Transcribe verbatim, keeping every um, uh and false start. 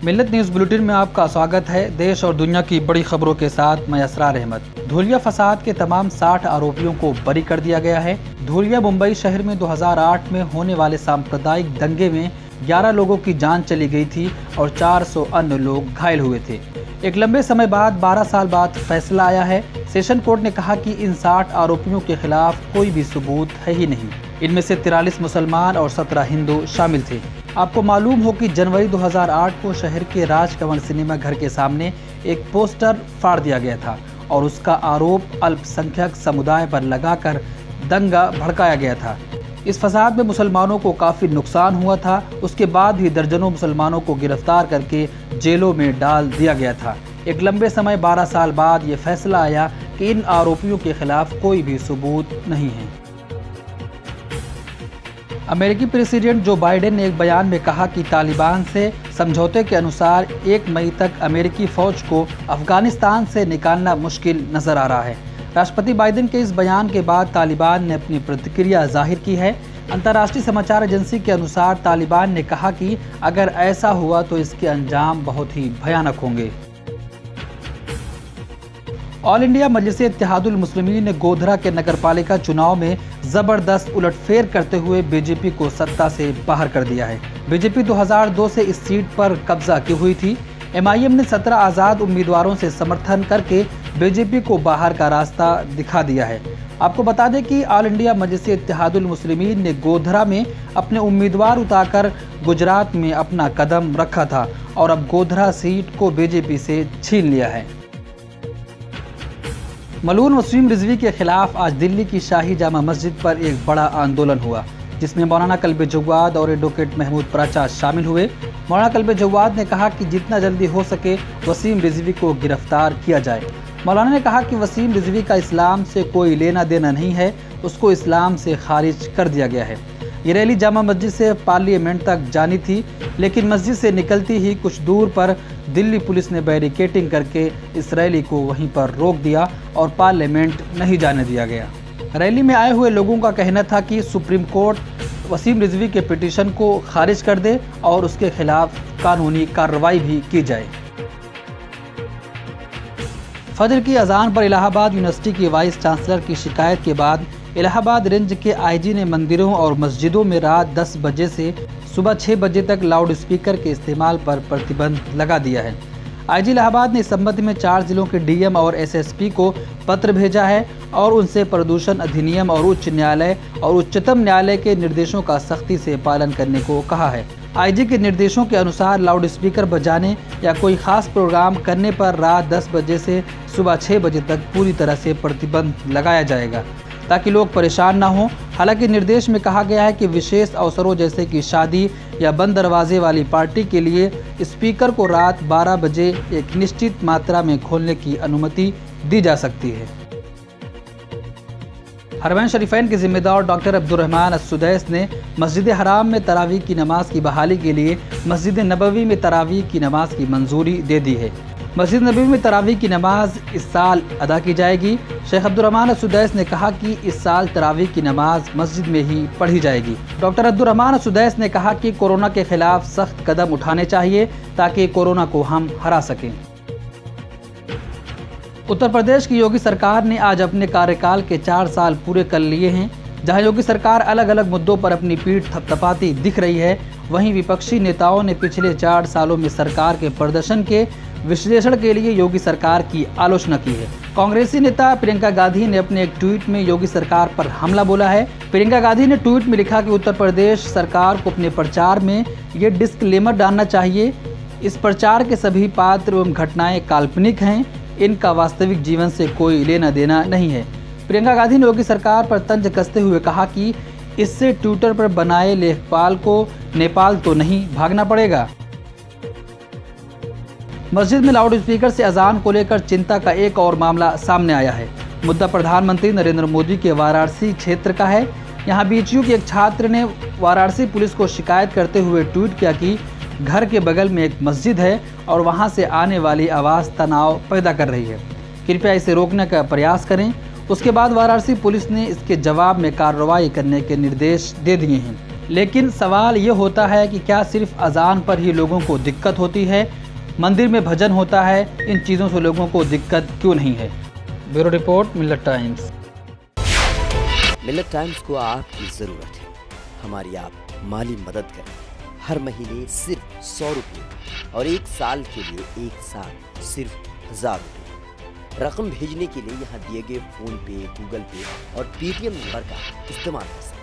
मिल्लत news bulletin में आपका स्वागत है। देश और दुनिया की बड़ी खबरों के साथ मैं असरार अहमद। धूलिया फसाद के तमाम साठ आरोपियों को बरी कर दिया गया है। धूलिया मुंबई शहर में दो हज़ार आठ में होने वाले सांप्रदायिक दंगे में ग्यारह लोगों की जान चली गई थी और चार सौ अन्य लोग घायल हुए थे। एक लंबे समय बाद बारह साल बाद फैसला आया है। सेशन कोर्ट ने कहा कि इन साठ आरोपियों के खिलाफ कोई भी सबूत है ही नहीं। इनमें से तिरालीस मुसलमान और सत्रह हिंदू शामिल थे। आपको मालूम हो कि जनवरी दो हज़ार आठ को शहर के राजकमल सिनेमा घर के सामने एक पोस्टर फाड़ दिया गया था और उसका आरोप अल्पसंख्यक समुदाय पर लगाकर दंगा भड़काया गया था। इस फसाद में मुसलमानों को काफ़ी नुकसान हुआ था। उसके बाद भी दर्जनों मुसलमानों को गिरफ्तार करके जेलों में डाल दिया गया था। एक लंबे समय बारह साल बाद ये फैसला आया कि इन आरोपियों के खिलाफ कोई भी सबूत नहीं है। अमेरिकी प्रेसिडेंट जो बाइडेन ने एक बयान में कहा कि तालिबान से समझौते के अनुसार एक मई तक अमेरिकी फौज को अफगानिस्तान से निकालना मुश्किल नजर आ रहा है। राष्ट्रपति बाइडेन के इस बयान के बाद तालिबान ने अपनी प्रतिक्रिया जाहिर की है। अंतर्राष्ट्रीय समाचार एजेंसी के अनुसार तालिबान ने कहा कि अगर ऐसा हुआ तो इसके अंजाम बहुत ही भयानक होंगे। ऑल इंडिया मजलिस-ए इत्तेहादुल मुस्लिमीन ने गोधरा के नगरपालिका चुनाव में जबरदस्त उलटफेर करते हुए बीजेपी को सत्ता से बाहर कर दिया है। बीजेपी दो हज़ार दो से इस सीट पर कब्जा की हुई थी। एमआईएम ने सत्रह आज़ाद उम्मीदवारों से समर्थन करके बीजेपी को बाहर का रास्ता दिखा दिया है। आपको बता दें कि ऑल इंडिया मजलिस-ए इत्तेहादुल मुस्लिमीन ने गोधरा में अपने उम्मीदवार उतारकर गुजरात में अपना कदम रखा था और अब गोधरा सीट को बीजेपी से छीन लिया है। मलून वसीम रिजवी के खिलाफ आज दिल्ली की शाही जामा मस्जिद पर एक बड़ा आंदोलन हुआ, जिसमें मौलाना कल्बे जव्वाद और एडवोकेट महमूद पराचा शामिल हुए। मौलाना कल्बे जव्वाद ने कहा कि जितना जल्दी हो सके वसीम रिजवी को गिरफ्तार किया जाए। मौलाना ने कहा कि वसीम रिजवी का इस्लाम से कोई लेना देना नहीं है, उसको इस्लाम से खारिज कर दिया गया है। ये रैली जामा मस्जिद से पार्लियामेंट तक जानी थी, लेकिन मस्जिद से निकलती ही कुछ दूर पर दिल्ली पुलिस ने बैरिकेडिंग करके इस रैली को वहीं पर रोक दिया और पार्लियामेंट नहीं जाने दिया गया। रैली में आए हुए लोगों का कहना था कि सुप्रीम कोर्ट वसीम रिजवी के पिटीशन को खारिज कर दे और उसके खिलाफ कानूनी कार्रवाई भी की जाए। फजर की अजान पर इलाहाबाद यूनिवर्सिटी की वाइस चांसलर की शिकायत के बाद इलाहाबाद रेंज के आईजी ने मंदिरों और मस्जिदों में रात दस बजे से सुबह छह बजे तक लाउड स्पीकर के इस्तेमाल पर प्रतिबंध लगा दिया है। आईजी इलाहाबाद ने इस संबंध में चार जिलों के डीएम और एसएसपी को पत्र भेजा है और उनसे प्रदूषण अधिनियम और उच्च न्यायालय और उच्चतम न्यायालय के निर्देशों का सख्ती से पालन करने को कहा है। आईजी के निर्देशों के अनुसार लाउड स्पीकर बजाने या कोई खास प्रोग्राम करने पर रात दस बजे से सुबह छह बजे तक पूरी तरह से प्रतिबंध लगाया जाएगा, ताकि लोग परेशान ना हों। हालांकि निर्देश में कहा गया है कि विशेष अवसरों जैसे कि शादी या बंद दरवाजे वाली पार्टी के लिए स्पीकर को रात बारह बजे एक निश्चित मात्रा में खोलने की अनुमति दी जा सकती है। हरमैन शरीफैन के जिम्मेदार डॉक्टर अब्दुर्रहमान अस्सुदैस ने मस्जिद हराम में तरावीह की नमाज की बहाली के लिए मस्जिद नबवी में तरावीह की नमाज की मंजूरी दे दी है। मस्जिद नबवी में तरावीह की नमाज इस साल अदा की जाएगी। शेख अब्दुर्रहमान अस्सुदैस ने कहा कि इस साल तरावीह की नमाज मस्जिद में ही पढ़ी जाएगी। डॉक्टर अब्दुर्रहमान अस्सुदैस ने कहा कि कोरोना के खिलाफ सख्त कदम उठाने चाहिए ताकि कोरोना को हम हरा सकें। उत्तर प्रदेश की योगी सरकार ने आज अपने कार्यकाल के चार साल पूरे कर लिए हैं। जहां योगी सरकार अलग अलग मुद्दों पर अपनी पीठ थपथपाती दिख रही है, वहीं विपक्षी नेताओं ने पिछले चार सालों में सरकार के प्रदर्शन के विश्लेषण के लिए योगी सरकार की आलोचना की है। कांग्रेसी नेता प्रियंका गांधी ने अपने एक ट्वीट में योगी सरकार पर हमला बोला है। प्रियंका गांधी ने ट्वीट में लिखा कि उत्तर प्रदेश सरकार को अपने प्रचार में ये डिस्क्लेमर डालना चाहिए, इस प्रचार के सभी पात्र एवं घटनाएं काल्पनिक हैं, इनका वास्तविक जीवन से कोई लेना देना नहीं है। प्रियंका गांधी ने योगी सरकार पर तंज कसते हुए कहा कि इससे ट्विटर पर बनाए लेखपाल को नेपाल तो नहीं भागना पड़ेगा। मस्जिद में लाउड स्पीकर से अजान को लेकर चिंता का एक और मामला सामने आया है। मुद्दा प्रधानमंत्री नरेंद्र मोदी के वाराणसी क्षेत्र का है। यहां बीएचयू के एक छात्र ने वाराणसी पुलिस को शिकायत करते हुए ट्वीट किया कि घर के बगल में एक मस्जिद है और वहां से आने वाली आवाज़ तनाव पैदा कर रही है, कृपया इसे रोकने का प्रयास करें। उसके बाद वाराणसी पुलिस ने इसके जवाब में कार्रवाई करने के निर्देश दे दिए हैं। लेकिन सवाल ये होता है कि क्या सिर्फ अजान पर ही लोगों को दिक्कत होती है? मंदिर में भजन होता है, इन चीज़ों से लोगों को दिक्कत क्यों नहीं है? Bureau report, Millat times. Millat times को आपकी ज़रूरत है, हमारी आप माली मदद करें। हर महीने सिर्फ सौ रुपये और एक साल के लिए एक साल सिर्फ हजार रुपये। रकम भेजने के लिए यहाँ दिए गए फोन पे, गूगल पे और पेटीएम नंबर का इस्तेमाल कर सकते हैं।